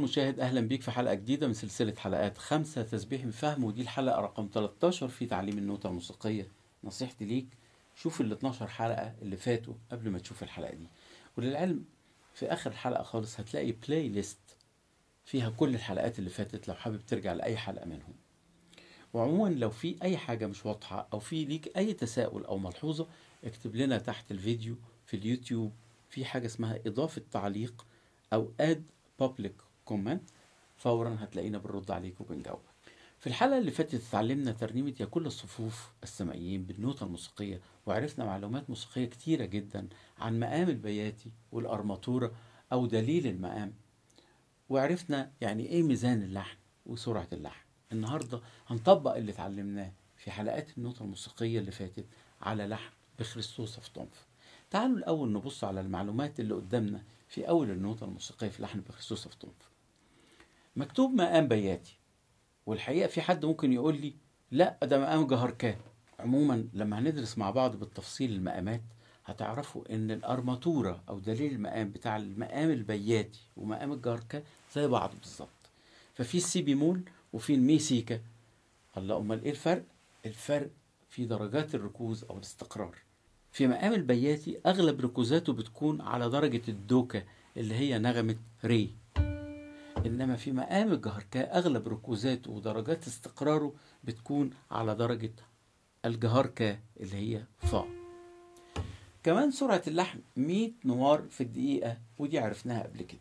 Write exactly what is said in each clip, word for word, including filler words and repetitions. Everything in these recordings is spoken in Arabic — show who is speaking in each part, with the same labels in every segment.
Speaker 1: المشاهد، أهلا بيك في حلقة جديدة من سلسلة حلقات خمسة تسبيح من فهم، ودي الحلقة رقم تلتاشر في تعليم النوتة الموسيقية. نصيحتي ليك شوف ال اتناشر حلقة اللي فاتوا قبل ما تشوف الحلقة دي. وللعلم في آخر الحلقة خالص هتلاقي بلاي ليست فيها كل الحلقات اللي فاتت لو حابب ترجع لأي حلقة منهم. وعموما لو في أي حاجة مش واضحة أو في ليك أي تساؤل أو ملحوظة، اكتب لنا تحت الفيديو في اليوتيوب في حاجة اسمها إضافة تعليق أو add public comment، فورا هتلاقينا بنرد عليك وبنجاوبك. في الحلقة اللي فاتت اتعلمنا ترنيمة يا كل الصفوف السمائيين بالنوتة الموسيقية، وعرفنا معلومات موسيقية كتيرة جدا عن مقام البياتي والأرماتورة أو دليل المقام، وعرفنا يعني إيه ميزان اللحن وسرعة اللحن. النهاردة هنطبق اللي اتعلمناه في حلقات النوتة الموسيقية اللي فاتت على لحن بخريستوس أوف طنف. تعالوا الأول نبص على المعلومات اللي قدامنا في أول النوتة الموسيقية في لحن بخريستوس أوف طنف. مكتوب مقام بياتي، والحقيقة في حد ممكن يقول لي لا ده مقام جهركاه. عموما لما هندرس مع بعض بالتفصيل المقامات هتعرفوا ان الارماتورة او دليل المقام بتاع المقام البياتي ومقام الجهركاه زي بعض بالظبط. ففي السي بيمول وفي المي سيكا. الله، امال ايه الفرق؟ الفرق في درجات الركوز او الاستقرار. في مقام البياتي اغلب ركوزاته بتكون على درجة الدوكا اللي هي نغمة ري، إنما في مقام الجهركاه أغلب ركوزاته ودرجات استقراره بتكون على درجة الجهركاه اللي هي فا. كمان سرعة اللحن مية نوار في الدقيقة، ودي عرفناها قبل كده.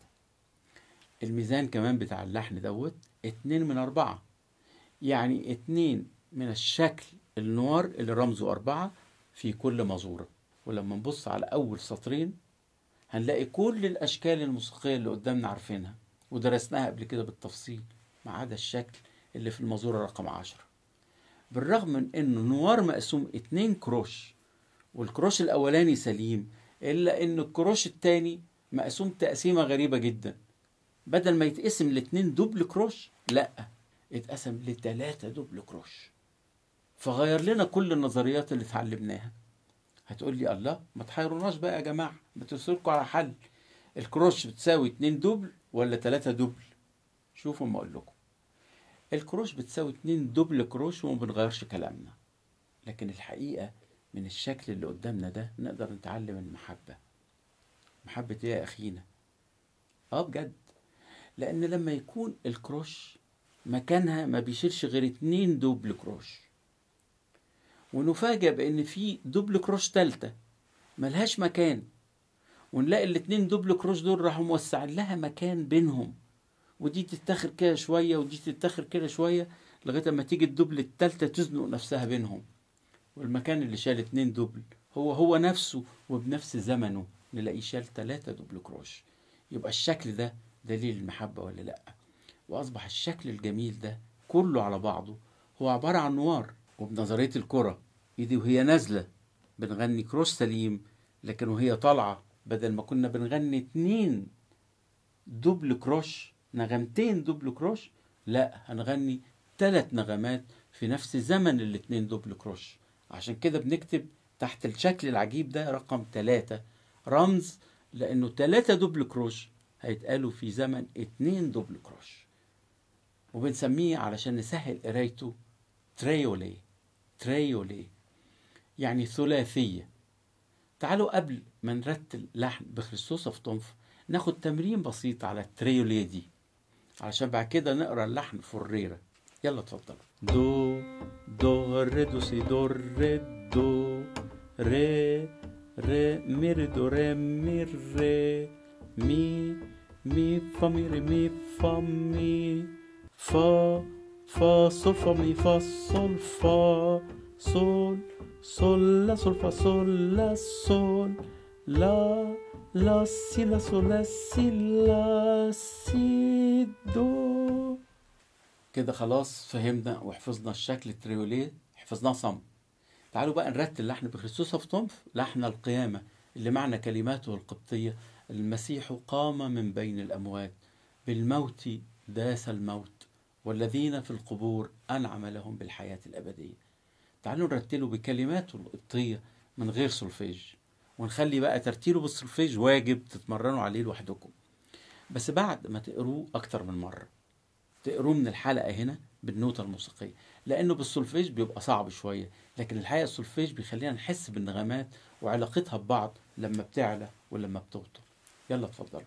Speaker 1: الميزان كمان بتاع اللحن دوت اتنين من أربعة، يعني اتنين من الشكل النوار اللي رمزه أربعة في كل مزورة. ولما نبص على أول سطرين هنلاقي كل الأشكال الموسيقية اللي قدامنا عارفينها ودرسناها قبل كده بالتفصيل، ما عدا الشكل اللي في المزورة رقم عشرة. بالرغم من انه نوار مقسوم اتنين كروش والكروش الاولاني سليم، الا ان الكروش التاني مقسوم تقسيمة غريبة جدا. بدل ما يتقسم لاتنين دوبل كروش، لا اتقسم لتلاتة دوبل كروش، فغير لنا كل النظريات اللي اتعلمناها. هتقول لي الله، ما تحيروناش بقى يا جماعة، بتوصلكوا على حل. الكروش بتساوي اتنين دوبل ولا تلاتة دوبل؟ شوفوا ما اقول لكم، الكروش بتساوي اتنين دوبل كروش وما بنغيرش كلامنا. لكن الحقيقة من الشكل اللي قدامنا ده نقدر نتعلم المحبة. محبة ايه يا اخينا؟ اه بجد، لان لما يكون الكروش مكانها ما بيشيلش غير اتنين دوبل كروش، ونفاجأ بان في دوبل كروش تالتة ملهاش مكان، ونلاقي الاتنين دوبل كروش دول راحوا موسعين لها مكان بينهم، ودي تتاخر كده شوية ودي تتاخر كده شوية لغاية ما تيجي الدبل التالتة تزنق نفسها بينهم، والمكان اللي شال اتنين دبل هو هو نفسه وبنفس زمنه نلاقيه شال تلاتة دبل كروش. يبقى الشكل ده دليل المحبة ولا لأ؟ وأصبح الشكل الجميل ده كله على بعضه هو عبارة عن نوار. وبنظرية الكرة ايدي وهي نازلة بنغني كروش سليم، لكن وهي طالعة بدل ما كنا بنغني اتنين دبل كروش نغمتين دبل كروش، لا هنغني ثلاث نغمات في نفس زمن الاتنين دبل كروش. عشان كده بنكتب تحت الشكل العجيب ده رقم ثلاثة، رمز لانه ثلاثة دبل كروش هيتقالوا في زمن اتنين دبل كروش، وبنسميه علشان نسهل قرايته تريولي. تريولي يعني ثلاثية. تعالوا قبل ما نرتل لحن بخريستوس أوف طنف ناخد تمرين بسيط على التريولي دي علشان بعد كده نقرا اللحن فوريرا. يلا اتفضلوا. دو دو ري دو سي دو ري دو ري ري مي ري دو ري مي ري مي مي فا مي ري مي فا مي فا فا صول فا مي فا صول فا صول صول لا صول فا صول لا صول لا لا سي لا صول لا سي لا سي دو. كده خلاص فهمنا وحفظنا الشكل التريوليه، حفظناه صم. تعالوا بقى نرتل لحن بخريستوس أوف طنف، لحن القيامة اللي معنى كلماته القبطية المسيح قام من بين الأموات، بالموت داس الموت، والذين في القبور أنعم لهم بالحياة الأبدية. تعالوا نرتله بكلماته القبطية من غير سولفيج، ونخلي بقى ترتيله بالسولفيج واجب تتمرنوا عليه لوحدكم. بس بعد ما تقروه أكتر من مرة، تقروه من الحلقة هنا بالنوتة الموسيقية، لأنه بالسولفيج بيبقى صعب شوية، لكن الحقيقة السولفيج بيخلينا نحس بالنغمات وعلاقتها ببعض لما بتعلى ولما بتوطى. يلا اتفضلوا.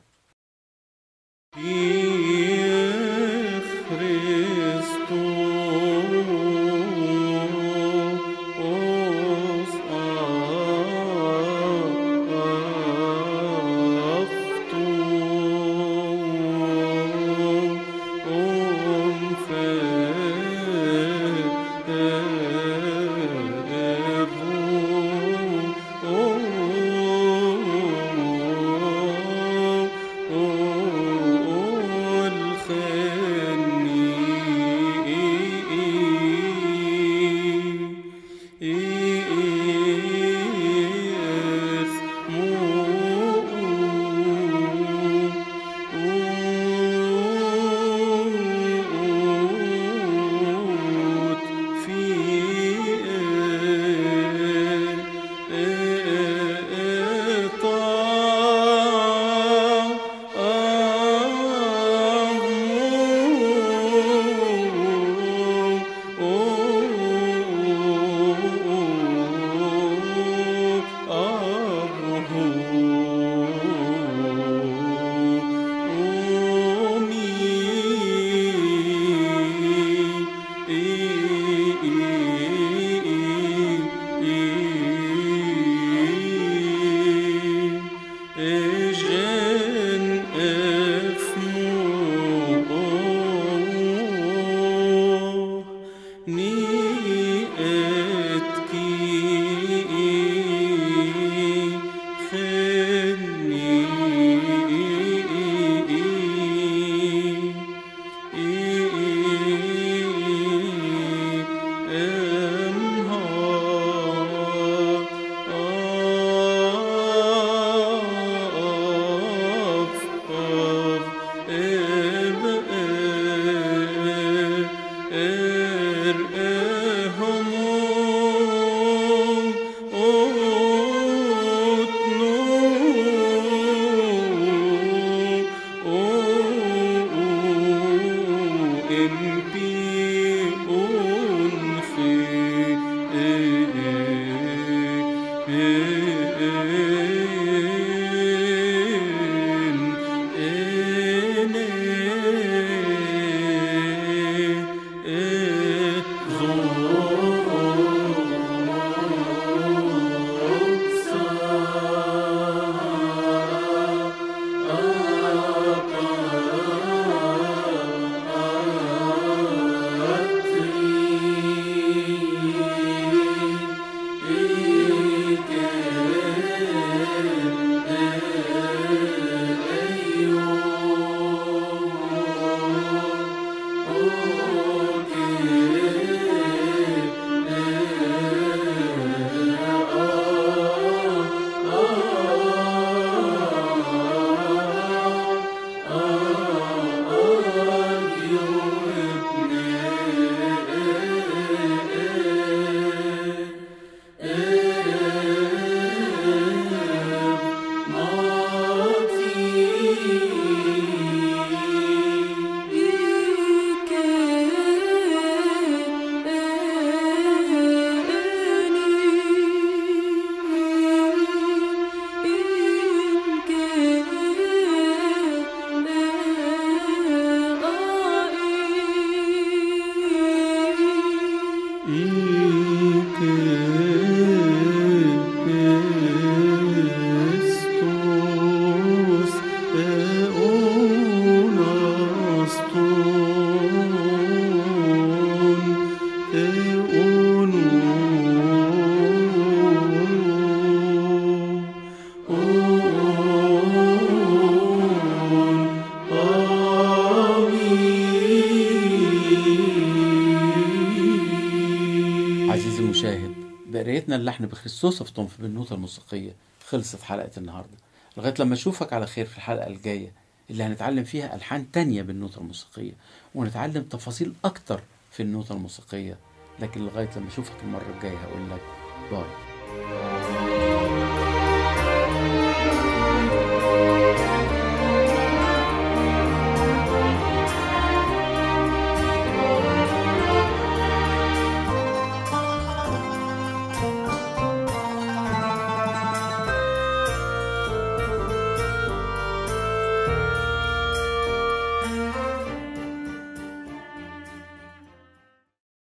Speaker 1: عزيزي المشاهد، بقرايتنا اللحن بخريستوس أفطنف بالنوتة الموسيقية خلصت حلقة النهاردة. لغاية لما أشوفك على خير في الحلقة الجاية اللي هنتعلم فيها ألحان تانية بالنوتة الموسيقية، ونتعلم تفاصيل أكتر في النوتة الموسيقية. لكن لغاية لما أشوفك المرة الجاية هقول لك باي.